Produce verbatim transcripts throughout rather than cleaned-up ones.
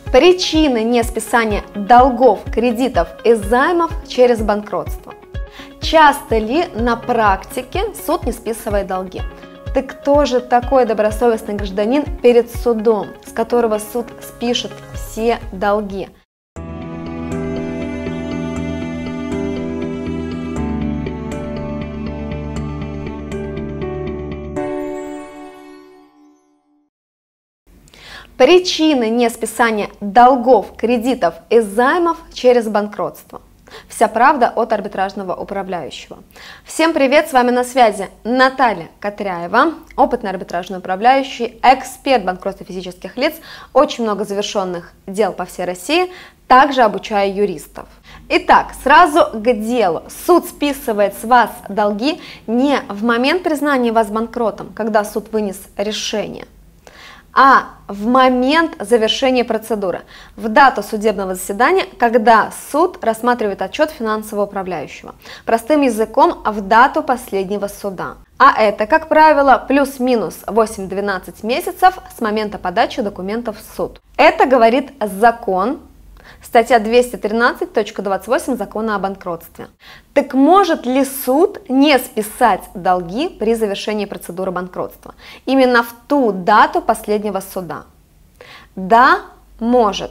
Причины несписания долгов, кредитов и займов через банкротство. Часто ли на практике суд не списывает долги? Ты кто же такой добросовестный гражданин перед судом, с которого суд спишет все долги? Причины несписания долгов, кредитов и займов через банкротство. Вся правда от арбитражного управляющего. Всем привет, с вами на связи Наталья Катряева, опытный арбитражный управляющий, эксперт банкротства физических лиц, очень много завершенных дел по всей России, также обучаю юристов. Итак, сразу к делу. Суд списывает с вас долги не в момент признания вас банкротом, когда суд вынес решение, а в момент завершения процедуры, в дату судебного заседания, когда суд рассматривает отчет финансового управляющего. Простым языком, в дату последнего суда. А это, как правило, плюс-минус восемь-двенадцать месяцев с момента подачи документов в суд. Это говорит закон. Статья двести тринадцать точка двадцать восемь Закона о банкротстве. Так может ли суд не списать долги при завершении процедуры банкротства? Именно в ту дату последнего суда? Да, может.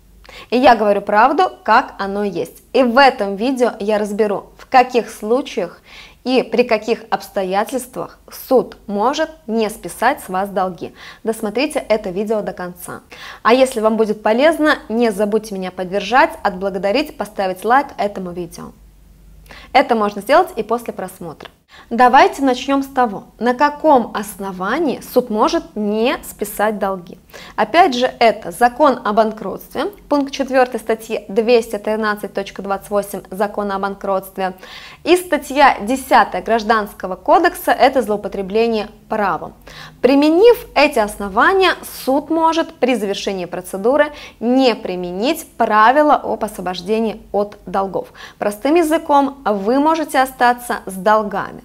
И я говорю правду, как оно есть. И в этом видео я разберу, в каких случаях и при каких обстоятельствах суд может не списать с вас долги. Досмотрите это видео до конца. А если вам будет полезно, не забудьте меня поддержать, отблагодарить, поставить лайк этому видео. Это можно сделать и после просмотра. Давайте начнем с того, на каком основании суд может не списать долги. Опять же, это Закон о банкротстве, пункт четыре статьи двести тринадцать точка двадцать восемь Закона о банкротстве, и статья десятая Гражданского кодекса, это злоупотребление правом. Применив эти основания, суд может при завершении процедуры не применить правила об освобождении от долгов. Простым языком, вы можете остаться с долгами.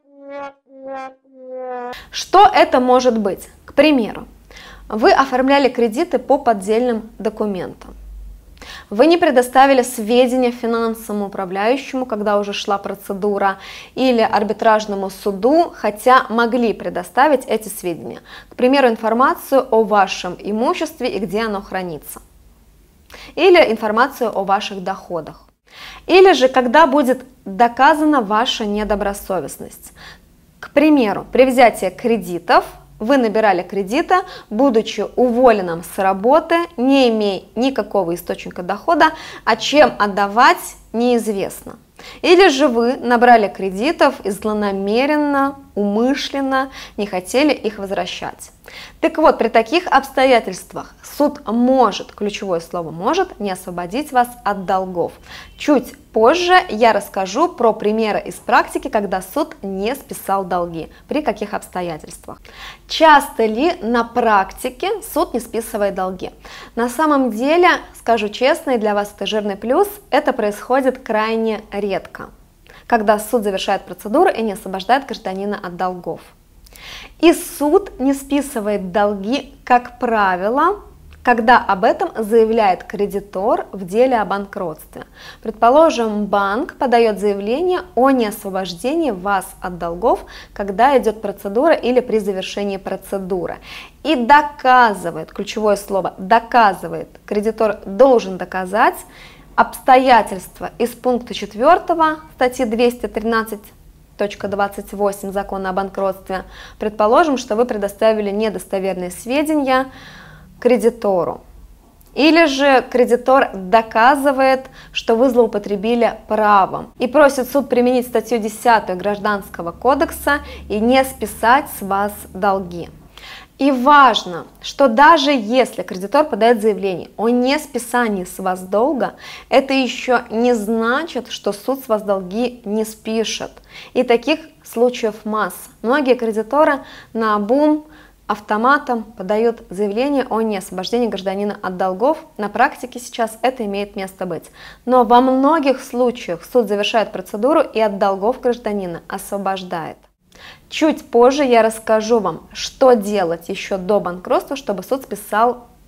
Что это может быть? К примеру, вы оформляли кредиты по поддельным документам. Вы не предоставили сведения финансовому управляющему, когда уже шла процедура, или арбитражному суду, хотя могли предоставить эти сведения. К примеру, информацию о вашем имуществе и где оно хранится. Или информацию о ваших доходах. Или же, когда будет доказана ваша недобросовестность. К примеру, при взятии кредитов вы набирали кредита, будучи уволенным с работы, не имея никакого источника дохода, а чем отдавать неизвестно. Или же вы набрали кредитов и злонамеренно, умышленно не хотели их возвращать. Так вот, при таких обстоятельствах суд может, ключевое слово может, не освободить вас от долгов. Чуть позже я расскажу про примеры из практики, когда суд не списал долги, при каких обстоятельствах. Часто ли на практике суд не списывает долги? На самом деле, скажу честно, и для вас это жирный плюс, это происходит крайне редко, когда суд завершает процедуру и не освобождает гражданина от долгов. И суд не списывает долги, как правило, когда об этом заявляет кредитор в деле о банкротстве. Предположим, банк подает заявление о неосвобождении вас от долгов, когда идет процедура или при завершении процедуры. И доказывает, ключевое слово, доказывает, кредитор должен доказать обстоятельства из пункта четвёртого статьи двести тринадцать точка двадцать восемь Закона о банкротстве. Предположим, что вы предоставили недостоверные сведения кредитору. Или же кредитор доказывает, что вы злоупотребили правом и просит суд применить статью десятую Гражданского кодекса и не списать с вас долги. И важно, что даже если кредитор подает заявление о несписании с вас долга, это еще не значит, что суд с вас долги не спишет. И таких случаев масса. Многие кредиторы наобум автоматом подают заявление о неосвобождении гражданина от долгов. На практике сейчас это имеет место быть. Но во многих случаях суд завершает процедуру и от долгов гражданина освобождает. Чуть позже я расскажу вам, что делать еще до банкротства, чтобы суд списал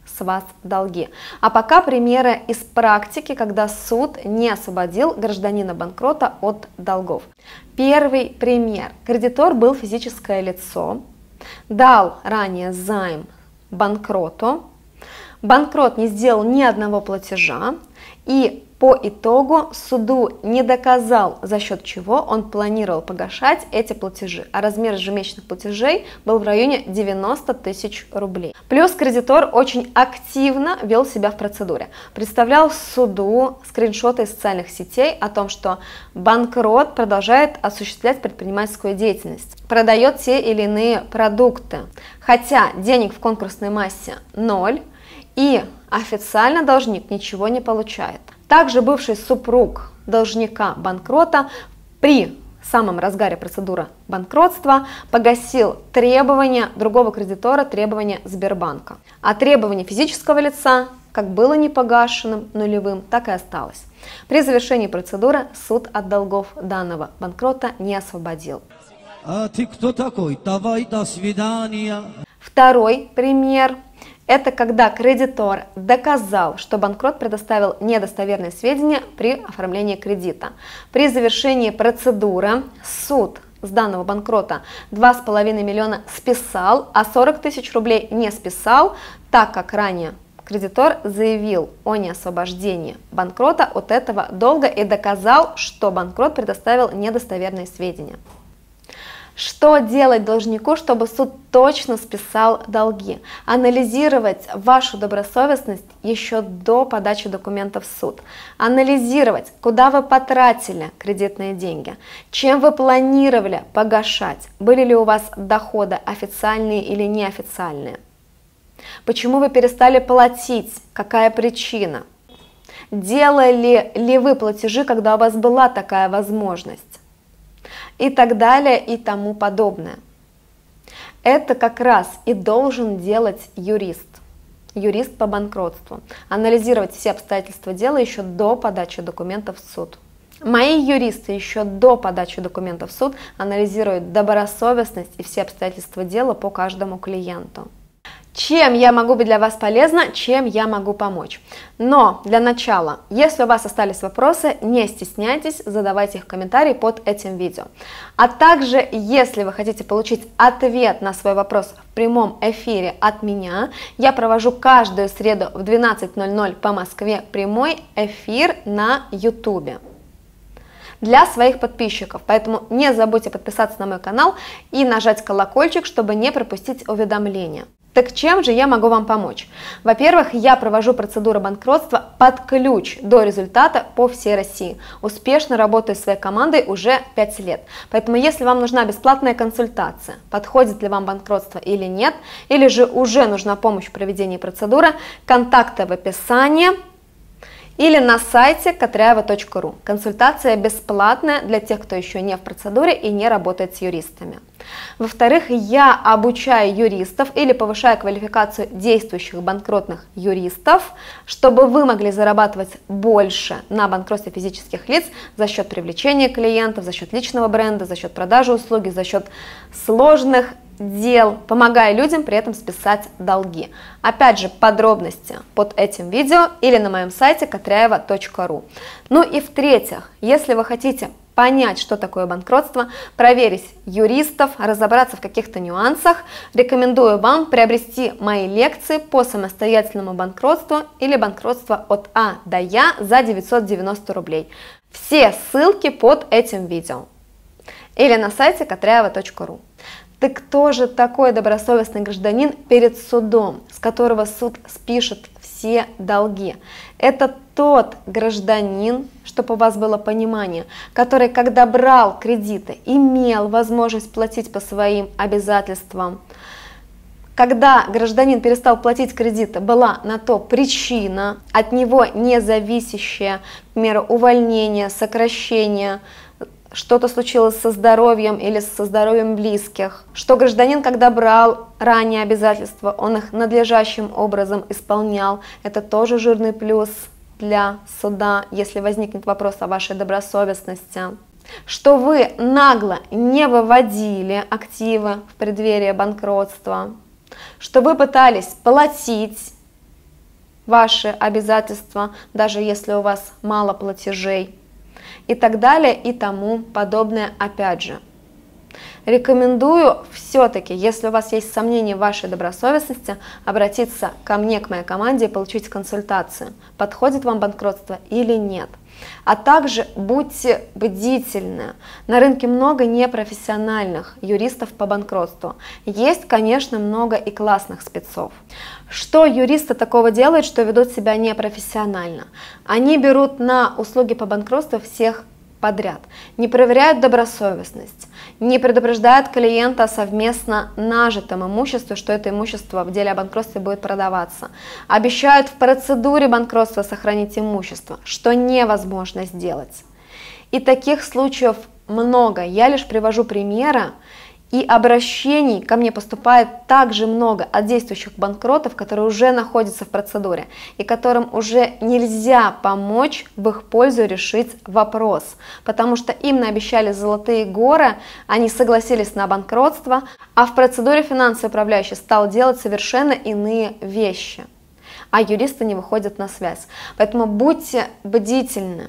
с вас долги. А пока примеры из практики, когда суд не освободил гражданина-банкрота от долгов. Первый пример. Кредитор был физическое лицо, дал ранее займ банкроту, банкрот не сделал ни одного платежа, и по итогу суду не доказал, за счет чего он планировал погашать эти платежи, а размер ежемесячных платежей был в районе девяноста тысяч рублей. Плюс кредитор очень активно вел себя в процедуре, представлял суду скриншоты из социальных сетей о том, что банкрот продолжает осуществлять предпринимательскую деятельность, продает те или иные продукты, хотя денег в конкурсной массе ноль, и официально должник ничего не получает. Также бывший супруг должника-банкрота при самом разгаре процедуры банкротства погасил требования другого кредитора, требования Сбербанка. А требование физического лица как было непогашенным, нулевым, так и осталось. При завершении процедуры суд от долгов данного банкрота не освободил. А ты кто такой? Давай, до свидания. Второй пример. Это когда кредитор доказал, что банкрот предоставил недостоверные сведения при оформлении кредита. При завершении процедуры суд с данного банкрота два с половиной миллиона списал, а сорок тысяч рублей не списал, так как ранее кредитор заявил о неосвобождении банкрота от этого долга и доказал, что банкрот предоставил недостоверные сведения. Что делать должнику, чтобы суд точно списал долги? Анализировать вашу добросовестность еще до подачи документов в суд. Анализировать, куда вы потратили кредитные деньги, чем вы планировали погашать, были ли у вас доходы официальные или неофициальные, почему вы перестали платить, какая причина, делали ли вы платежи, когда у вас была такая возможность, и так далее и тому подобное. Это как раз и должен делать юрист, юрист по банкротству, анализировать все обстоятельства дела еще до подачи документов в суд. Мои юристы еще до подачи документов в суд анализируют добросовестность и все обстоятельства дела по каждому клиенту. Чем я могу быть для вас полезна, чем я могу помочь? Но для начала, если у вас остались вопросы, не стесняйтесь, задавайте их в комментарии под этим видео. А также, если вы хотите получить ответ на свой вопрос в прямом эфире от меня, я провожу каждую среду в двенадцать ноль ноль по Москве прямой эфир на ютубе для своих подписчиков, поэтому не забудьте подписаться на мой канал и нажать колокольчик, чтобы не пропустить уведомления. Так чем же я могу вам помочь? Во-первых, я провожу процедуру банкротства под ключ до результата по всей России. Успешно работаю с своей командой уже пять лет. Поэтому, если вам нужна бесплатная консультация, подходит ли вам банкротство или нет, или же уже нужна помощь в проведении процедуры, контакты в описании или на сайте катряева точка ру. Консультация бесплатная для тех, кто еще не в процедуре и не работает с юристами. Во-вторых, я обучаю юристов или повышаю квалификацию действующих банкротных юристов, чтобы вы могли зарабатывать больше на банкротстве физических лиц за счет привлечения клиентов, за счет личного бренда, за счет продажи услуги, за счет сложных дел, помогая людям при этом списать долги. Опять же, подробности под этим видео или на моем сайте катряева точка ру. Ну и в-третьих, если вы хотите понять, что такое банкротство, проверить юристов, разобраться в каких-то нюансах, рекомендую вам приобрести мои лекции по самостоятельному банкротству или банкротство от А до Я за девятьсот девяносто рублей. Все ссылки под этим видео или на сайте катряева точка ру. Так кто же такой добросовестный гражданин перед судом, с которого суд спишет все долги? Это тот гражданин, чтобы у вас было понимание, который, когда брал кредиты, имел возможность платить по своим обязательствам. Когда гражданин перестал платить кредиты, была на то причина, от него не зависящая, к примеру, увольнение, сокращение, что-то случилось со здоровьем или со здоровьем близких, что гражданин, когда брал ранее обязательства, он их надлежащим образом исполнял, это тоже жирный плюс для суда, если возникнет вопрос о вашей добросовестности, что вы нагло не выводили активы в преддверии банкротства, что вы пытались платить ваши обязательства, даже если у вас мало платежей и так далее и тому подобное. Опять же, рекомендую все-таки, если у вас есть сомнения в вашей добросовестности, обратиться ко мне, к моей команде и получить консультацию, подходит вам банкротство или нет. А также будьте бдительны. На рынке много непрофессиональных юристов по банкротству. Есть, конечно, много и классных спецов. Что юристы такого делают, что ведут себя непрофессионально? Они берут на услуги по банкротству всех подряд, не проверяют добросовестность, не предупреждают клиента о совместно нажитом имуществе, что это имущество в деле о банкротстве будет продаваться, обещают в процедуре банкротства сохранить имущество, что невозможно сделать. И таких случаев много, я лишь привожу примеры, и обращений ко мне поступает также много от действующих банкротов, которые уже находятся в процедуре и которым уже нельзя помочь в их пользу решить вопрос, потому что им наобещали золотые горы, они согласились на банкротство, а в процедуре финансовый управляющий стал делать совершенно иные вещи, а юристы не выходят на связь. Поэтому будьте бдительны.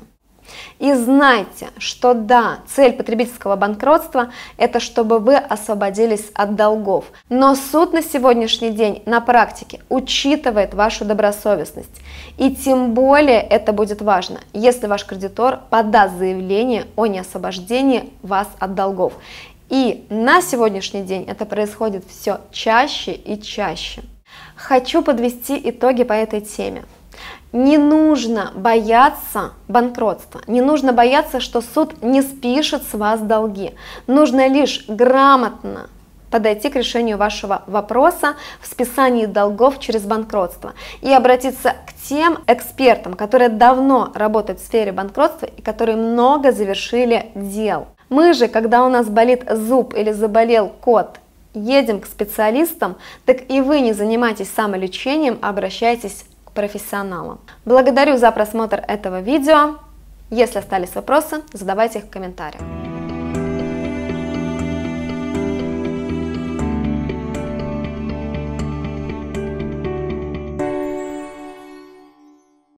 И знайте, что да, цель потребительского банкротства – это чтобы вы освободились от долгов. Но суд на сегодняшний день на практике учитывает вашу добросовестность. И тем более это будет важно, если ваш кредитор подаст заявление о неосвобождении вас от долгов. И на сегодняшний день это происходит все чаще и чаще. Хочу подвести итоги по этой теме. Не нужно бояться банкротства, не нужно бояться, что суд не спишет с вас долги. Нужно лишь грамотно подойти к решению вашего вопроса в списании долгов через банкротство и обратиться к тем экспертам, которые давно работают в сфере банкротства и которые много завершили дел. Мы же, когда у нас болит зуб или заболел кот, едем к специалистам, так и вы не занимайтесь самолечением, а обращайтесь к профессионалам. Благодарю за просмотр этого видео. Если остались вопросы, задавайте их в комментариях.